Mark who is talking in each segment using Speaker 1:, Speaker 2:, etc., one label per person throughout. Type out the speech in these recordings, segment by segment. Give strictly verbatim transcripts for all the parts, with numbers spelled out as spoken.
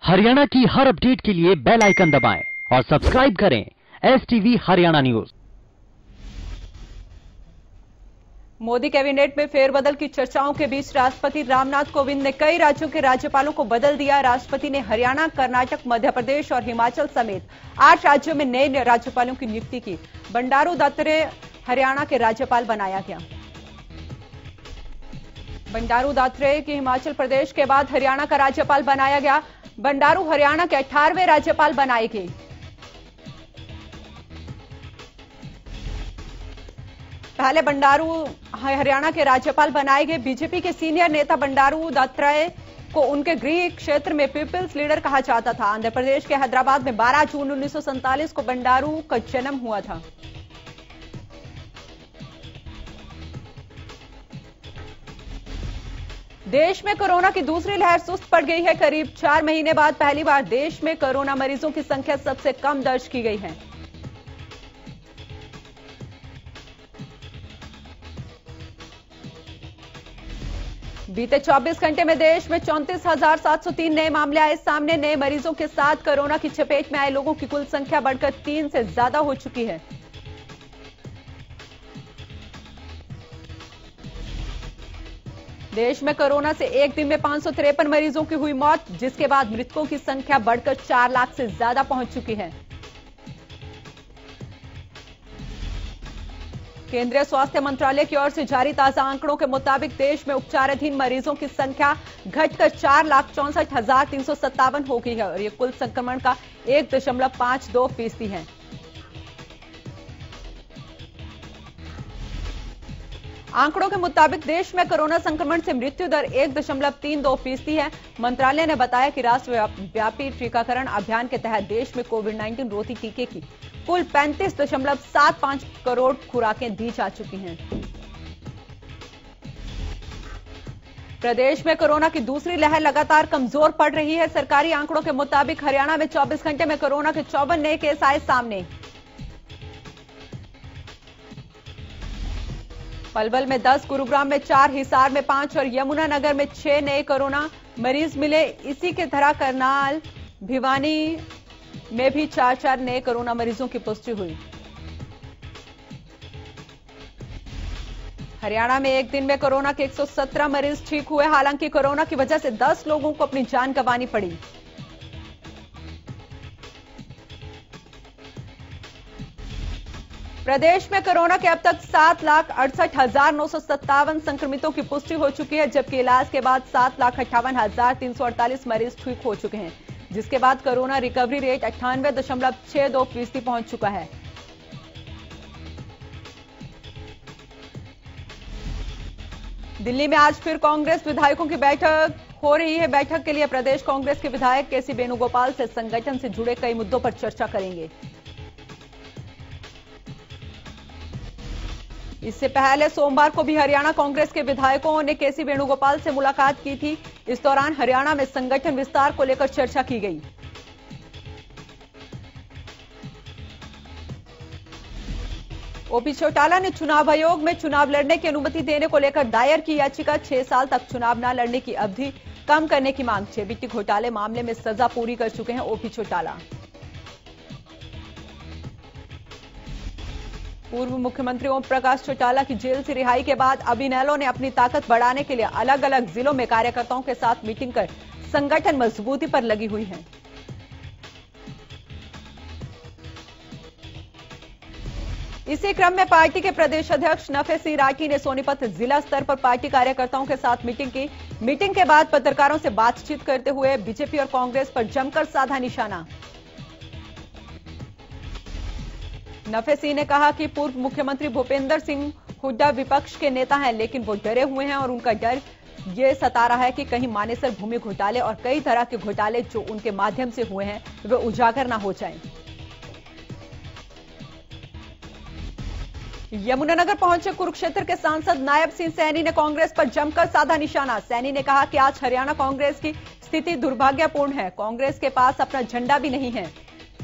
Speaker 1: हरियाणा की हर अपडेट के लिए बेल आइकन दबाएं और सब्सक्राइब करें S TV Haryana news.
Speaker 2: Modi cabinet में फेरबदल की चर्चाओं के बीच राष्ट्रपति रामनाथ कोविंद ने कई राज्यों के राज्यपालों को बदल दिया। राष्ट्रपति ने हरियाणा, कर्नाटक, मध्य प्रदेश और हिमाचल समेत आठ राज्यों में नए राज्यपालों की नियुक्ति की। बंडारू दत्तात्रेय हरियाणा के राज्यपाल बनाया गया। बंडारू दत्तात्रेय की हिमाचल प्रदेश के बाद हरियाणा का राज्यपाल बनाया गया। बंडारू हरियाणा के अठारहवें राज्यपाल बनाए गए। पहले बंडारू हरियाणा के राज्यपाल बनाए गए। बीजेपी के सीनियर नेता बंडारू दत्तात्रेय को उनके गृह क्षेत्र में पीपल्स लीडर कहा जाता था। आंध्र प्रदेश के हैदराबाद में बारह जून उन्नीस सौ सैंतालीस को बंडारू का जन्म हुआ था। देश में कोरोना की दूसरी लहर सुस्त पड़ गई है। करीब चार महीने बाद पहली बार देश में कोरोना मरीजों की संख्या सबसे कम दर्ज की गई है। बीते चौबीस घंटे में देश में चौंतीस हजार सात सौ तीन नए मामले आए सामने। नए मरीजों के साथ कोरोना की चपेट में आए लोगों की कुल संख्या बढ़कर तीन से ज्यादा हो चुकी है। देश में कोरोना से एक दिन में पांच सौ तिरपन मरीजों की हुई मौत, जिसके बाद मृतकों की संख्या बढ़कर चार लाख से ज्यादा पहुंच चुकी है। केंद्रीय स्वास्थ्य मंत्रालय की ओर से जारी ताजा आंकड़ों के मुताबिक देश में उपचाराधीन मरीजों की संख्या घटकर चार लाख चौंसठ हजार तीन सौ सत्तावन हो गई है और ये कुल संक्रमण का एक दशमलव पांच दो फीसदी है। आंकड़ों के मुताबिक देश में कोरोना संक्रमण से मृत्यु दर एक दशमलव तीन दो फीसदी है। मंत्रालय ने बताया कि राष्ट्रव्यापी टीकाकरण अभियान के तहत देश में कोविड नाइन्टीन रोधी टीके की कुल पैंतीस दशमलव सात पांच करोड़ खुराकें दी जा चुकी हैं। प्रदेश में कोरोना की दूसरी लहर लगातार कमजोर पड़ रही है। सरकारी आंकड़ों के मुताबिक हरियाणा में चौबीस घंटे में कोरोना के चौवन नए केस आए सामने। पलवल में दस, गुरुग्राम में चार, हिसार में पांच और यमुनानगर में छह नए कोरोना मरीज मिले। इसी के तरह करनाल, भिवानी में भी चार चार नए कोरोना मरीजों की पुष्टि हुई। हरियाणा में एक दिन में कोरोना के एक सौ सत्रह मरीज ठीक हुए। हालांकि कोरोना की वजह से दस लोगों को अपनी जान गंवानी पड़ी। प्रदेश में कोरोना के अब तक सात लाख अड़सठ हजार नौ सौ सत्तावन संक्रमितों की पुष्टि हो चुकी है, जबकि इलाज के बाद सात लाख अट्ठावन हजार तीन सौ अड़तालीस मरीज ठीक हो चुके हैं, जिसके बाद कोरोना रिकवरी रेट अट्ठानवे दशमलव छह दो फीसदी पहुंच चुका है। दिल्ली में आज फिर कांग्रेस विधायकों की बैठक हो रही है। बैठक के लिए प्रदेश कांग्रेस के विधायक के सी वेणुगोपाल से संगठन से जुड़े कई मुद्दों पर चर्चा करेंगे। इससे पहले सोमवार को भी हरियाणा कांग्रेस के विधायकों ने के सी वेणुगोपाल से मुलाकात की थी। इस दौरान हरियाणा में संगठन विस्तार को लेकर चर्चा की गई। ओपी चौटाला ने चुनाव आयोग में चुनाव लड़ने की अनुमति देने को लेकर दायर की याचिका। छह साल तक चुनाव न लड़ने की अवधि कम करने की मांग। जेबीटी घोटाले मामले में सजा पूरी कर चुके हैं ओपी चौटाला। पूर्व मुख्यमंत्री ओम प्रकाश चौटाला की जेल से रिहाई के बाद अब इनेलो ने अपनी ताकत बढ़ाने के लिए अलग अलग जिलों में कार्यकर्ताओं के साथ मीटिंग कर संगठन मजबूती पर लगी हुई है। इसी क्रम में पार्टी के प्रदेश अध्यक्ष नफे सिंह राठी ने सोनीपत जिला स्तर पर पार्टी कार्यकर्ताओं के साथ मीटिंग की। मीटिंग के बाद पत्रकारों से बातचीत करते हुए बीजेपी और कांग्रेस पर जमकर साधा निशाना। नफे सिंह ने कहा कि पूर्व मुख्यमंत्री भूपेंद्र सिंह हुड्डा विपक्ष के नेता हैं, लेकिन वो डरे हुए हैं और उनका डर ये सता रहा है कि कहीं मानेसर भूमि घोटाले और कई तरह के घोटाले जो उनके माध्यम से हुए हैं वे उजागर ना हो जाएं। यमुनानगर पहुंचे कुरुक्षेत्र के सांसद नायब सिंह सैनी ने कांग्रेस पर जमकर साधा निशाना। सैनी ने कहा कि आज हरियाणा कांग्रेस की स्थिति दुर्भाग्यपूर्ण है। कांग्रेस के पास अपना झंडा भी नहीं है।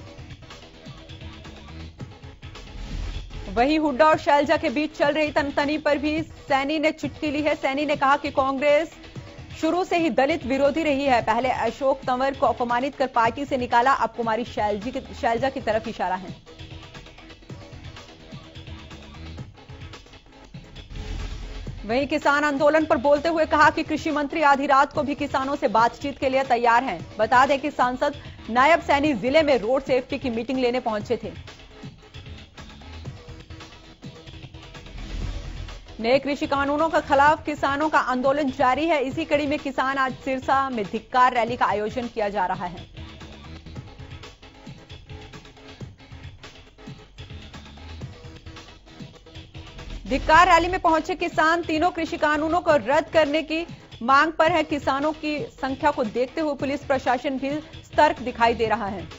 Speaker 2: वहीं हुड्डा और शैलजा के बीच चल रही तनतनी पर भी सैनी ने चुटकी ली है। सैनी ने कहा कि कांग्रेस शुरू से ही दलित विरोधी रही है। पहले अशोक तंवर को अपमानित कर पार्टी से निकाला, अब कुमारी शैलजा की तरफ इशारा है। वहीं किसान आंदोलन पर बोलते हुए कहा कि कृषि मंत्री आधी रात को भी किसानों से बातचीत के लिए तैयार हैं। बता दें कि सांसद नायब सैनी जिले में रोड सेफ्टी की मीटिंग लेने पहुंचे थे। नए कृषि कानूनों के खिलाफ किसानों का आंदोलन जारी है। इसी कड़ी में किसान आज सिरसा में धिक्कार रैली का आयोजन किया जा रहा है। धिक्कार रैली में पहुंचे किसान तीनों कृषि कानूनों को रद्द करने की मांग पर है। किसानों की संख्या को देखते हुए पुलिस प्रशासन भी सतर्क दिखाई दे रहा है।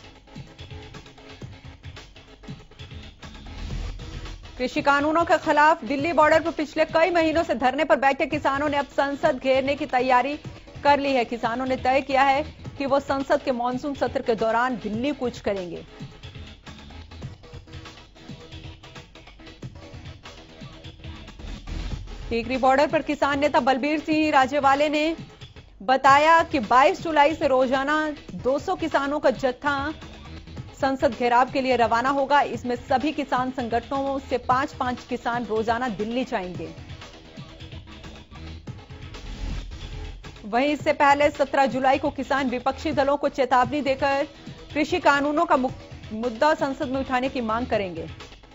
Speaker 2: कृषि कानूनों के खिलाफ दिल्ली बॉर्डर पर पिछले कई महीनों से धरने पर बैठे किसानों ने अब संसद घेरने की तैयारी कर ली है। किसानों ने तय किया है कि वो संसद के मानसून सत्र के दौरान दिल्ली कूच करेंगे। टीकरी बॉर्डर पर किसान नेता बलबीर सिंह राजेवाले ने बताया कि बाईस जुलाई से रोजाना दो सौ किसानों का जत्था संसद घेराव के लिए रवाना होगा। इसमें सभी किसान संगठनों से पांच पांच किसान रोजाना दिल्ली जाएंगे। वहीं इससे पहले सत्रह जुलाई को किसान विपक्षी दलों को चेतावनी देकर कृषि कानूनों का मुद्दा संसद में उठाने की मांग करेंगे।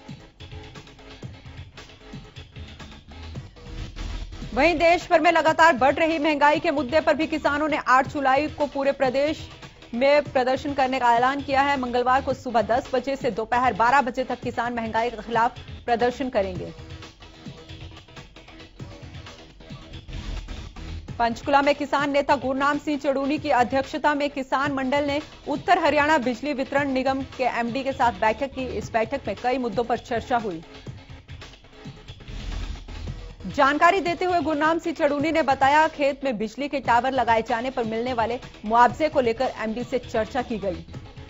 Speaker 2: वहीं देश भर में लगातार बढ़ रही महंगाई के मुद्दे पर भी किसानों ने आठ जुलाई को पूरे प्रदेश में प्रदर्शन करने का ऐलान किया है। मंगलवार को सुबह दस बजे से दोपहर बारह बजे तक किसान महंगाई के खिलाफ प्रदर्शन करेंगे। पंचकुला में किसान नेता गुरनाम सिंह चड़ूनी की अध्यक्षता में किसान मंडल ने उत्तर हरियाणा बिजली वितरण निगम के एमडी के साथ बैठक की। इस बैठक में कई मुद्दों पर चर्चा हुई। जानकारी देते हुए गुरनाम सिंह चड़ूनी ने बताया, खेत में बिजली के टावर लगाए जाने पर मिलने वाले मुआवजे को लेकर एमडी से चर्चा की गई,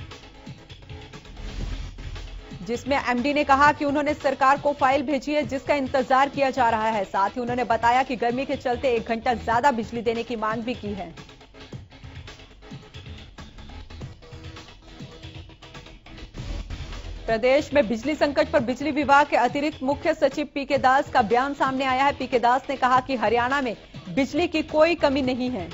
Speaker 2: जिसमें एमडी ने कहा कि उन्होंने सरकार को फाइल भेजी है जिसका इंतजार किया जा रहा है। साथ ही उन्होंने बताया कि गर्मी के चलते एक घंटा ज्यादा बिजली देने की मांग भी की है। प्रदेश में बिजली संकट पर बिजली विभाग के अतिरिक्त मुख्य सचिव पीके दास का बयान सामने आया है। पीके दास ने कहा कि हरियाणा में बिजली की कोई कमी नहीं है।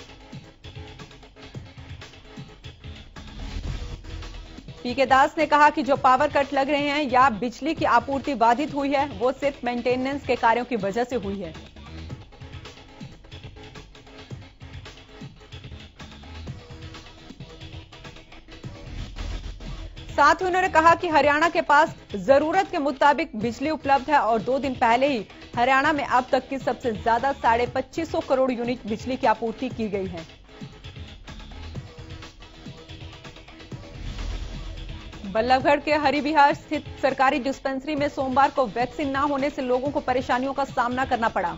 Speaker 2: पीके दास ने कहा कि जो पावर कट लग रहे हैं या बिजली की आपूर्ति बाधित हुई है वो सिर्फ मेंटेनेंस के कार्यों की वजह से हुई है। साथ ही उन्होंने कहा कि हरियाणा के पास जरूरत के मुताबिक बिजली उपलब्ध है और दो दिन पहले ही हरियाणा में अब तक की सबसे ज्यादा साढ़े पच्चीस सौ करोड़ यूनिट बिजली की आपूर्ति की गई है। बल्लभगढ़ के हरिविहार स्थित सरकारी डिस्पेंसरी में सोमवार को वैक्सीन न होने से लोगों को परेशानियों का सामना करना पड़ा।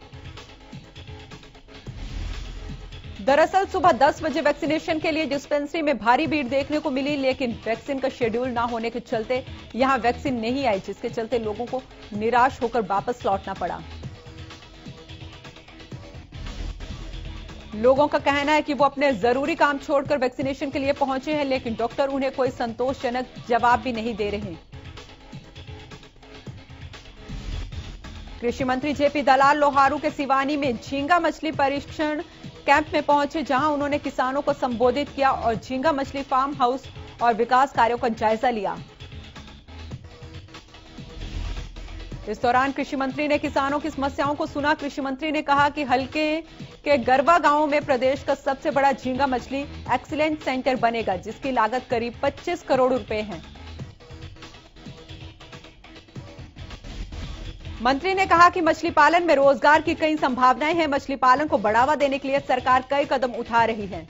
Speaker 2: दरअसल सुबह दस बजे वैक्सीनेशन के लिए डिस्पेंसरी में भारी भीड़ देखने को मिली, लेकिन वैक्सीन का शेड्यूल ना होने के चलते यहां वैक्सीन नहीं आई, जिसके चलते लोगों को निराश होकर वापस लौटना पड़ा। लोगों का कहना है कि वो अपने जरूरी काम छोड़कर वैक्सीनेशन के लिए पहुंचे हैं, लेकिन डॉक्टर उन्हें कोई संतोषजनक जवाब भी नहीं दे रहे। कृषि मंत्री जेपी दलाल लोहारू के सिवानी में झींगा मछली परीक्षण कैंप में पहुंचे, जहां उन्होंने किसानों को संबोधित किया और झींगा मछली फार्म हाउस और विकास कार्यों का जायजा लिया। इस दौरान कृषि मंत्री ने किसानों की समस्याओं को सुना। कृषि मंत्री ने कहा कि हल्के के गरवा गांव में प्रदेश का सबसे बड़ा झींगा मछली एक्सीलेंस सेंटर बनेगा, जिसकी लागत करीब पच्चीस करोड़ रुपए है। मंत्री ने कहा कि मछली पालन में रोजगार की कई संभावनाएं हैं। मछली पालन को बढ़ावा देने के लिए सरकार कई कदम उठा रही है।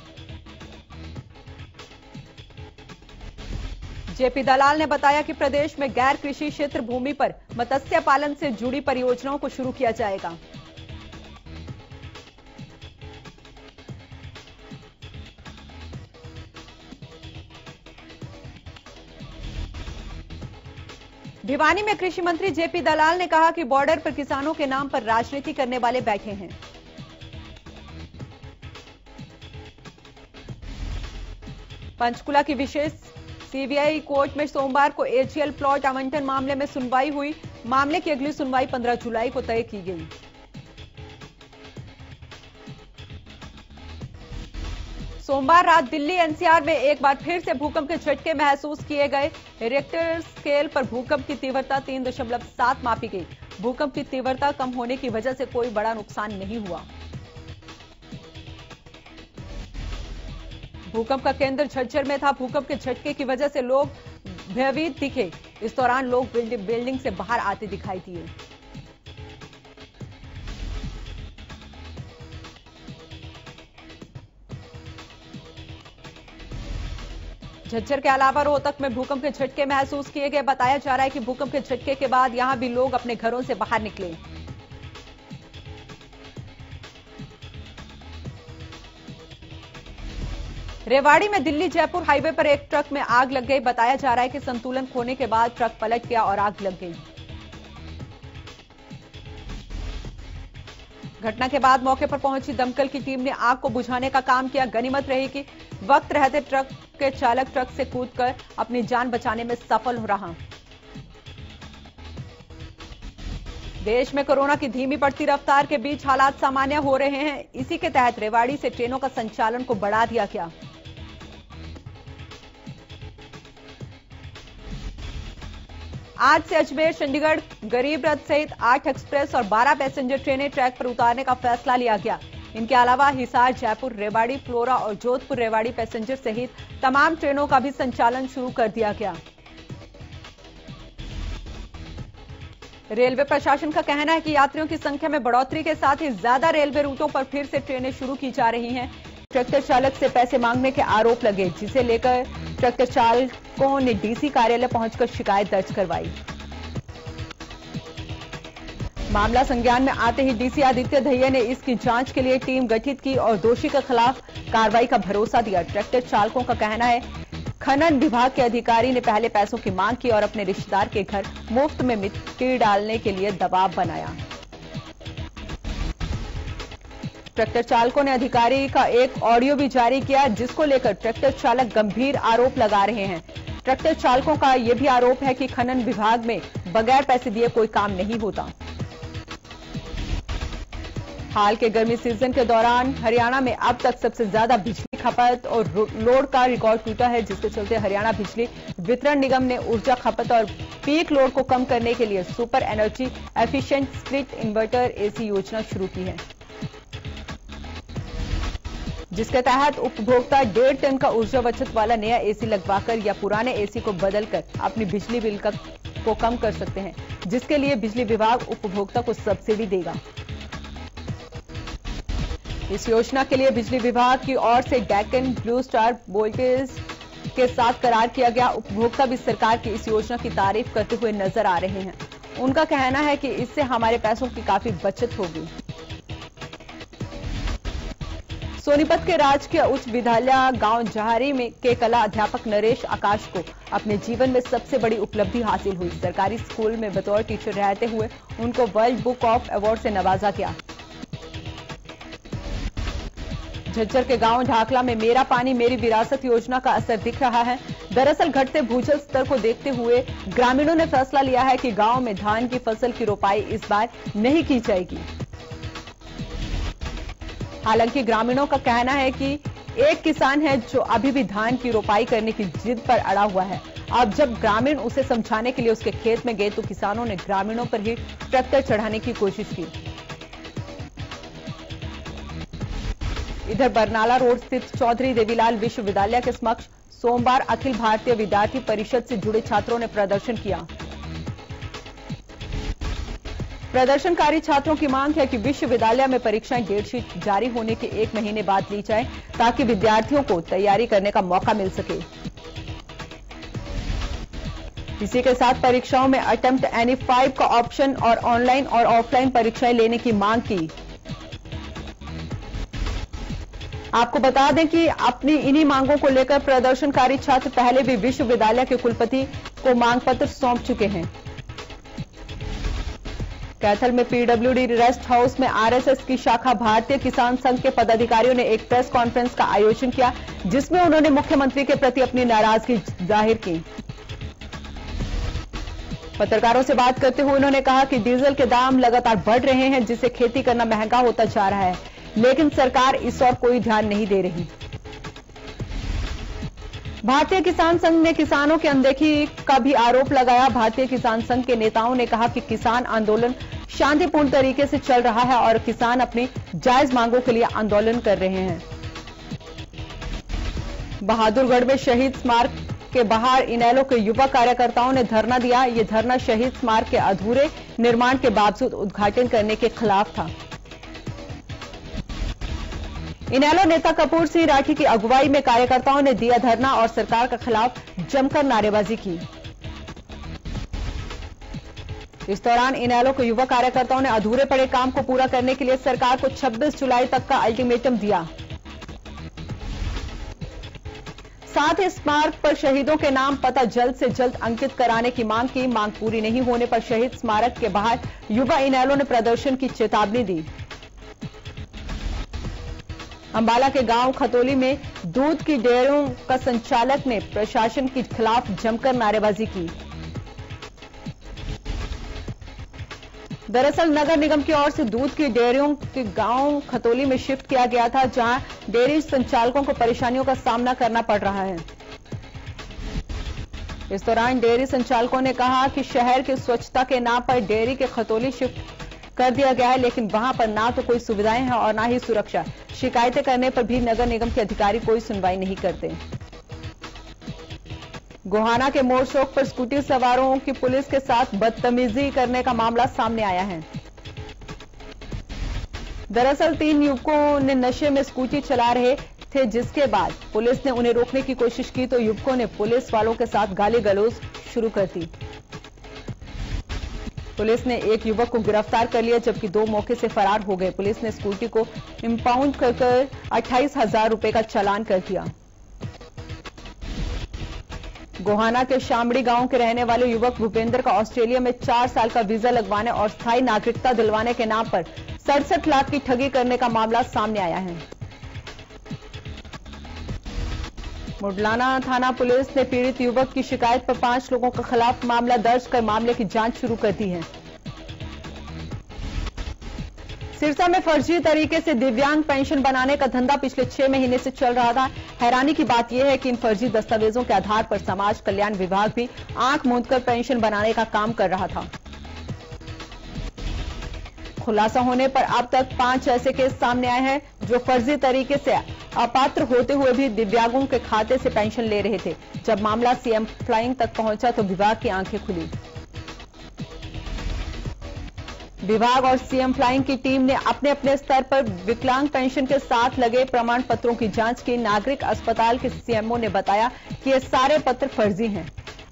Speaker 2: जेपी दलाल ने बताया कि प्रदेश में गैर कृषि क्षेत्र भूमि पर मत्स्य पालन से जुड़ी परियोजनाओं को शुरू किया जाएगा। भिवानी में कृषि मंत्री जेपी दलाल ने कहा कि बॉर्डर पर किसानों के नाम पर राजनीति करने वाले बैठे हैं। पंचकुला की विशेष सीबीआई कोर्ट में सोमवार को एजीएल प्लॉट आवंटन मामले में सुनवाई हुई। मामले की अगली सुनवाई पंद्रह जुलाई को तय की गई। सोमवार रात दिल्ली एनसीआर में एक बार फिर से भूकंप के झटके महसूस किए गए। रिक्टर स्केल पर भूकंप की तीव्रता तीन दशमलव सात मापी गई। भूकंप की तीव्रता कम होने की वजह से कोई बड़ा नुकसान नहीं हुआ। भूकंप का केंद्र झज्जर में था। भूकंप के झटके की वजह से लोग भयभीत दिखे। इस दौरान लोग बिल्डिंग से बाहर आते दिखाई दिए। झज्जर के अलावा रोहतक में भूकंप के झटके महसूस किए गए। बताया जा रहा है कि भूकंप के झटके के बाद यहां भी लोग अपने घरों से बाहर निकले। रेवाड़ी में दिल्ली जयपुर हाईवे पर एक ट्रक में आग लग गई। बताया जा रहा है कि संतुलन खोने के बाद ट्रक पलट गया और आग लग गई। घटना के बाद मौके पर पहुंची दमकल की टीम ने आग को बुझाने का काम किया। गनीमत रही कि वक्त रहते ट्रक के चालक ट्रक से कूदकर अपनी जान बचाने में सफल हो रहा। देश में कोरोना की धीमी पड़ती रफ्तार के बीच हालात सामान्य हो रहे हैं। इसी के तहत रेवाड़ी से ट्रेनों का संचालन को बढ़ा दिया गया। आज से अजमेर चंडीगढ़ गरीब रथ सहित आठ एक्सप्रेस और बारह पैसेंजर ट्रेनें ट्रैक पर उतारने का फैसला लिया गया। इनके अलावा हिसार जयपुर रेवाड़ी फ्लोरा और जोधपुर रेवाड़ी पैसेंजर सहित तमाम ट्रेनों का भी संचालन शुरू कर दिया गया। रेलवे प्रशासन का कहना है कि यात्रियों की संख्या में बढ़ोतरी के साथ ही ज्यादा रेलवे रूटों पर फिर से ट्रेनें शुरू की जा रही हैं। ट्रैक्टर चालक से पैसे मांगने के आरोप लगे, जिसे लेकर ट्रैक्टर चालकों ने डीसी कार्यालय पहुंचकर शिकायत दर्ज करवाई। मामला संज्ञान में आते ही डीसी आदित्य दहिया ने इसकी जांच के लिए टीम गठित की और दोषी के खिलाफ कार्रवाई का भरोसा दिया। ट्रैक्टर चालकों का कहना है खनन विभाग के अधिकारी ने पहले पैसों की मांग की और अपने रिश्तेदार के घर मुफ्त में मिट्टी डालने के लिए दबाव बनाया। ट्रैक्टर चालकों ने अधिकारी का एक ऑडियो भी जारी किया, जिसको लेकर ट्रैक्टर चालक गंभीर आरोप लगा रहे हैं। ट्रैक्टर चालकों का यह भी आरोप है कि खनन विभाग में बगैर पैसे दिए कोई काम नहीं होता। हाल के गर्मी सीजन के दौरान हरियाणा में अब तक सबसे ज्यादा बिजली खपत और लोड का रिकॉर्ड टूटा है, जिसके चलते हरियाणा बिजली वितरण निगम ने ऊर्जा खपत और पीक लोड को कम करने के लिए super energy efficient split inverter AC योजना शुरू की है, जिसके तहत उपभोक्ता डेढ़ टन का ऊर्जा बचत वाला नया एसी लगवाकर या पुराने एसी को बदलकर अपनी बिजली बिल का को कम कर सकते हैं, जिसके लिए बिजली विभाग उपभोक्ता को सब्सिडी देगा। इस योजना के लिए बिजली विभाग की ओर से डेक्कन ब्लू स्टार वोल्टेज के साथ करार किया गया। उपभोक्ता भी सरकार की इस योजना की तारीफ करते हुए नजर आ रहे हैं। उनका कहना है कि इससे हमारे पैसों की काफी बचत होगी। सोनीपत के राजकीय उच्च विद्यालय गांव जहारी में के कला अध्यापक नरेश आकाश को अपने जीवन में सबसे बड़ी उपलब्धि हासिल हुई। सरकारी स्कूल में बतौर टीचर रहते हुए उनको वर्ल्ड बुक ऑफ अवार्ड से नवाजा गया। झज्जर के गांव ढाकला में मेरा पानी मेरी विरासत योजना का असर दिख रहा है। दरअसल घटते भूजल स्तर को देखते हुए ग्रामीणों ने फैसला लिया है कि गांव में धान की फसल की रोपाई इस बार नहीं की जाएगी। हालांकि ग्रामीणों का कहना है कि एक किसान है जो अभी भी धान की रोपाई करने की जिद पर अड़ा हुआ है। अब जब ग्रामीण उसे समझाने के लिए उसके खेत में गए तो किसानों ने ग्रामीणों पर ही ट्रैक्टर चढ़ाने की कोशिश की। इधर बरनाला रोड स्थित चौधरी देवीलाल विश्वविद्यालय के समक्ष सोमवार अखिल भारतीय विद्यार्थी परिषद से जुड़े छात्रों ने प्रदर्शन किया। प्रदर्शनकारी छात्रों की मांग है कि विश्वविद्यालय में परीक्षाएं डेटशीट जारी होने के एक महीने बाद ली जाए, ताकि विद्यार्थियों को तैयारी करने का मौका मिल सके। इसी के साथ परीक्षाओं में अटेम्प्ट एनी फाइव का ऑप्शन और ऑनलाइन और ऑफलाइन परीक्षाएं लेने की मांग की। आपको बता दें कि अपनी इन्हीं मांगों को लेकर प्रदर्शनकारी छात्र पहले भी विश्वविद्यालय के कुलपति को मांग पत्र सौंप चुके हैं। कैथल में पीडब्ल्यूडी रेस्ट हाउस में आरएसएस की शाखा भारतीय किसान संघ के पदाधिकारियों ने एक प्रेस कॉन्फ्रेंस का आयोजन किया, जिसमें उन्होंने मुख्यमंत्री के प्रति अपनी नाराजगी जाहिर की। पत्रकारों से बात करते हुए उन्होंने कहा कि डीजल के दाम लगातार बढ़ रहे हैं, जिससे खेती करना महंगा होता जा रहा है, लेकिन सरकार इस ओर कोई ध्यान नहीं दे रही। भारतीय किसान संघ ने किसानों की अनदेखी का भी आरोप लगाया। भारतीय किसान संघ के नेताओं ने कहा कि किसान आंदोलन शांतिपूर्ण तरीके से चल रहा है और किसान अपनी जायज मांगों के लिए आंदोलन कर रहे हैं। बहादुरगढ़ में शहीद स्मारक के बाहर इनेलो के युवा कार्यकर्ताओं ने धरना दिया। ये धरना शहीद स्मारक के अधूरे निर्माण के बावजूद उद्घाटन करने के खिलाफ था। इनेलो नेता कपूर सिंह राठी की अगुवाई में कार्यकर्ताओं ने दिया धरना और सरकार के खिलाफ जमकर नारेबाजी की। इस दौरान इनेलो के युवा कार्यकर्ताओं ने अधूरे पड़े काम को पूरा करने के लिए सरकार को छब्बीस जुलाई तक का अल्टीमेटम दिया। साथ ही स्मारक पर शहीदों के नाम पता जल्द से जल्द अंकित कराने की मांग की। मांग पूरी नहीं होने पर शहीद स्मारक के बाहर युवा इनेलो ने प्रदर्शन की चेतावनी दी। अंबाला के गांव खतौली में दूध की डेयरियों का संचालक ने प्रशासन के खिलाफ जमकर नारेबाजी की। दरअसल नगर निगम की ओर से दूध की डेयरियों के गांव खतौली में शिफ्ट किया गया था, जहां डेयरी संचालकों को परेशानियों का सामना करना पड़ रहा है। इस दौरान डेयरी संचालकों ने कहा कि शहर की स्वच्छता के नाम पर डेयरी के खतौली शिफ्ट कर दिया गया है, लेकिन वहां पर ना तो कोई सुविधाएं हैं और ना ही सुरक्षा। शिकायतें करने पर भी नगर निगम के अधिकारी कोई सुनवाई नहीं करते। गोहाना के मोड़ चौक पर स्कूटी सवारों की पुलिस के साथ बदतमीजी करने का मामला सामने आया है। दरअसल तीन युवकों ने नशे में स्कूटी चला रहे थे, जिसके बाद पुलिस ने उन्हें रोकने की कोशिश की तो युवकों ने पुलिस वालों के साथ गाली गलौज शुरू कर दी। पुलिस ने एक युवक को गिरफ्तार कर लिया, जबकि दो मौके से फरार हो गए। पुलिस ने स्कूटी को इंपाउंड कर कर अट्ठाईस हजार रुपए का चालान कर दिया। गोहाना के शामड़ी गांव के रहने वाले युवक भूपेंद्र का ऑस्ट्रेलिया में चार साल का वीजा लगवाने और स्थायी नागरिकता दिलवाने के नाम पर सड़सठ लाख की ठगी करने का मामला सामने आया है। मुडलाना थाना पुलिस ने पीड़ित युवक की शिकायत पर पांच लोगों के खिलाफ मामला दर्ज कर मामले की जांच शुरू कर दी है। सिरसा में फर्जी तरीके से दिव्यांग पेंशन बनाने का धंधा पिछले छह महीने से चल रहा था। हैरानी की बात यह है कि इन फर्जी दस्तावेजों के आधार पर समाज कल्याण विभाग भी आंख मूंदकर पेंशन बनाने का काम कर रहा था। खुलासा होने पर अब तक पांच ऐसे केस सामने आए हैं जो फर्जी तरीके से अपात्र होते हुए भी दिव्यांगों के खाते से पेंशन ले रहे थे। जब मामला सीएम फ्लाइंग तक पहुंचा तो विभाग की आंखें खुली। विभाग और सीएम फ्लाइंग की टीम ने अपने अपने स्तर पर विकलांग पेंशन के साथ लगे प्रमाण पत्रों की जांच की। नागरिक अस्पताल के सीएमओ ने बताया कि ये सारे पत्र फर्जी हैं।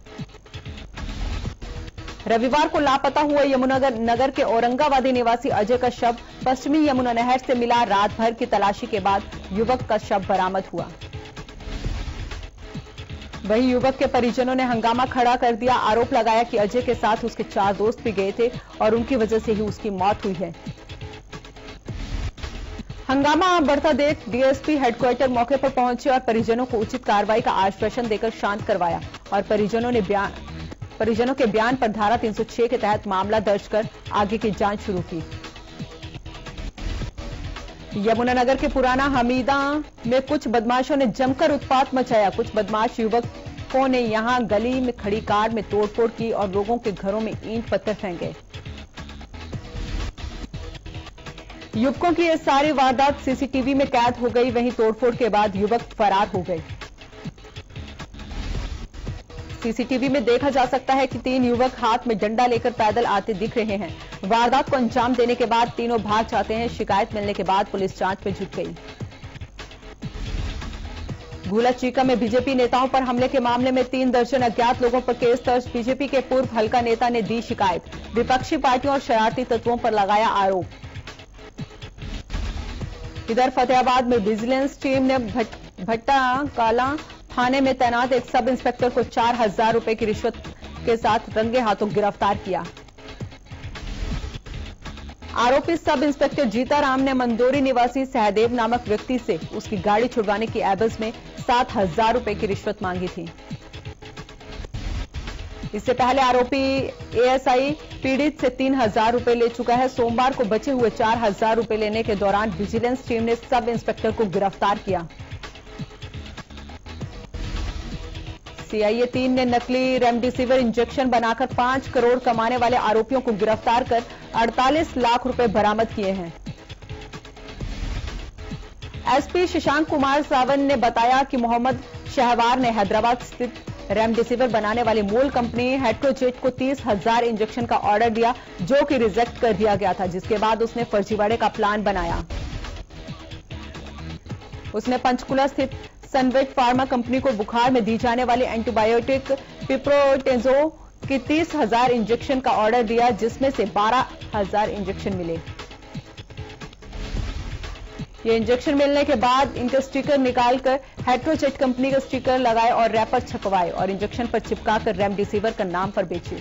Speaker 2: रविवार को लापता हुआ यमुनानगर नगर के औरंगाबादी निवासी अजय का शव पश्चिमी यमुना नहर से मिला। रात भर की तलाशी के बाद युवक का शव बरामद हुआ। वहीं युवक के परिजनों ने हंगामा खड़ा कर दिया। आरोप लगाया कि अजय के साथ उसके चार दोस्त भी गए थे और उनकी वजह से ही उसकी मौत हुई है। हंगामा बढ़ता देख डीएसपी हेडक्वार्टर मौके पर पहुंचे और परिजनों को उचित कार्रवाई का आश्वासन देकर शांत करवाया और परिजनों ने बयान परिजनों के बयान पर धारा तीन सौ छह के तहत मामला दर्ज कर आगे की जांच शुरू की। यमुनानगर के पुराना हमीदा में कुछ बदमाशों ने जमकर उत्पात मचाया। कुछ बदमाश युवकों ने यहां गली में खड़ी कार में तोड़फोड़ की और लोगों के घरों में ईंट पत्थर फेंके। युवकों की यह सारी वारदात सीसीटीवी में कैद हो गई। वहीं तोड़फोड़ के बाद युवक फरार हो गए। सीसीटीवी में देखा जा सकता है कि तीन युवक हाथ में डंडा लेकर पैदल आते दिख रहे हैं। वारदात को अंजाम देने के बाद तीनों भाग जाते हैं। शिकायत मिलने के बाद पुलिस जांच में जुट गई। भूला चीका में बीजेपी नेताओं पर हमले के मामले में तीन दर्जन अज्ञात लोगों पर केस दर्ज। बीजेपी के पूर्व हल्का नेता ने दी शिकायत। विपक्षी पार्टियों और शरारती तत्वों पर लगाया आरोप। इधर फतेहाबाद में विजिलेंस टीम ने भट्टा काला थाने में तैनात एक सब इंस्पेक्टर को चार हजार रुपए की रिश्वत के साथ रंगे हाथों गिरफ्तार किया। आरोपी सब इंस्पेक्टर जीताराम ने मंदोरी निवासी सहदेव नामक व्यक्ति से उसकी गाड़ी छुड़वाने की एवज में सात हजार रुपए की रिश्वत मांगी थी। इससे पहले आरोपी एएसआई पीड़ित से तीन हजार रुपए ले चुका है। सोमवार को बचे हुए चार हजार रुपए लेने के दौरान विजिलेंस टीम ने सब इंस्पेक्टर को गिरफ्तार किया। सीआईए तीन ने नकली रेमडेसिविर इंजेक्शन बनाकर पांच करोड़ कमाने वाले आरोपियों को गिरफ्तार कर अड़तालीस लाख रुपए बरामद किए हैं। एसपी शशांक कुमार सावन ने बताया कि मोहम्मद शहवार ने हैदराबाद स्थित रेमडेसिविर बनाने वाली मूल कंपनी हेट्रोजेट को तीस हजार इंजेक्शन का ऑर्डर दिया, जो कि रिजेक्ट कर दिया गया था, जिसके बाद उसने फर्जीवाड़े का प्लान बनाया। उसने पंचकुला स्थित सनवेट फार्मा कंपनी को बुखार में दी जाने वाली एंटीबायोटिक पिप्रोटेंजो की तीस हजार इंजेक्शन का ऑर्डर दिया, जिसमें से बारह हजार इंजेक्शन मिले। ये इंजेक्शन मिलने के बाद इनका स्टिकर निकालकर हेट्रोजेट कंपनी का स्टिकर लगाए और रैपर छपवाए और इंजेक्शन पर चिपकाकर रेमडेसिविर का नाम पर बेचे।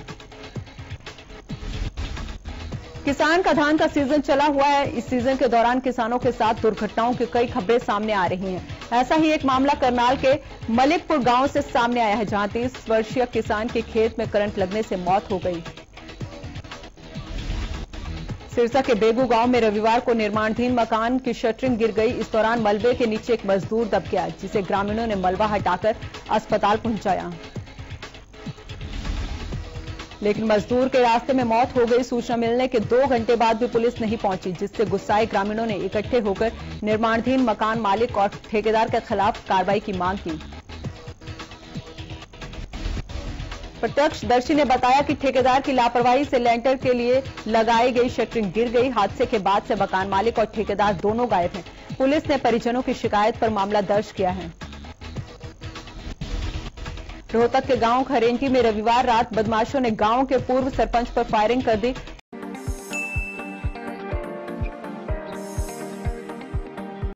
Speaker 2: किसान का धान का सीजन चला हुआ है। इस सीजन के दौरान किसानों के साथ दुर्घटनाओं की कई खबरें सामने आ रही हैं। ऐसा ही एक मामला करनाल के मलिकपुर गांव से सामने आया है, जहां तीस वर्षीय किसान के खेत में करंट लगने से मौत हो गई। सिरसा के बेगू गांव में रविवार को निर्माणाधीन मकान की शटरिंग गिर गई। इस दौरान मलबे के नीचे एक मजदूर दब गया, जिसे ग्रामीणों ने मलबा हटाकर अस्पताल पहुंचाया, लेकिन मजदूर के रास्ते में मौत हो गई। सूचना मिलने के दो घंटे बाद भी पुलिस नहीं पहुंची, जिससे गुस्साए ग्रामीणों ने इकट्ठे होकर निर्माणाधीन मकान मालिक और ठेकेदार के खिलाफ कार्रवाई की मांग की। प्रत्यक्षदर्शी ने बताया कि ठेकेदार की लापरवाही से लेंटर के लिए लगाई गई शटरिंग गिर गई। हादसे के बाद से मकान मालिक और ठेकेदार दोनों गायब हैं। पुलिस ने परिजनों की शिकायत पर मामला दर्ज किया है। रोहतक के गांव खरेंटी में रविवार रात बदमाशों ने गांव के पूर्व सरपंच पर फायरिंग कर दी।